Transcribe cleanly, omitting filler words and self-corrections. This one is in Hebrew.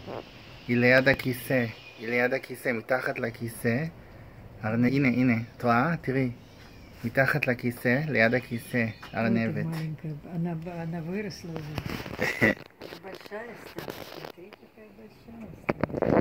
היא ליד הכיסא. היא ליד הכיסא, מתחת לכיסא. הנה, הנה, את רואה? תראי. מתחת לכיסא, ליד הכיסא, ארנבת. Она выросла уже. Большая стала. Смотри, какая большая стала.